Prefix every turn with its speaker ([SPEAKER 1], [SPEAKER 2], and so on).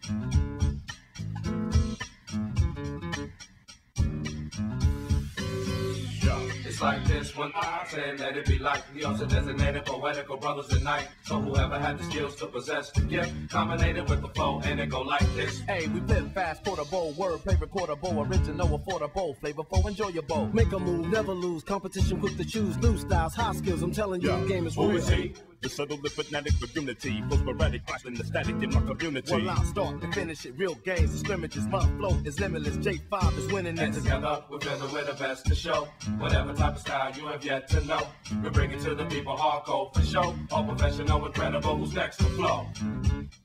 [SPEAKER 1] It's like this when I say let it be like we also designated poetical brothers at night. So whoever had the skills to possess the gift, combinated with the flow, and it go like this.
[SPEAKER 2] Hey, we live fast, portable, wordplay recordable, original, affordable, flavorful, enjoyable. Make a move, never lose, competition quick to choose, new styles, high skills. I'm telling you, the game is real.
[SPEAKER 3] Who is he? The subtle, the fanatic for unity, flow sporadic, in the static in my community.
[SPEAKER 2] Well, I'll start to finish it, real games and scrimmages, my flow is limitless, J5 is winning
[SPEAKER 1] And
[SPEAKER 2] this.
[SPEAKER 1] together, we're feeling we're the best to show. Whatever type of style you have yet to know, we bring it to the people hardcore for show. All professional, incredible, who's next to flow?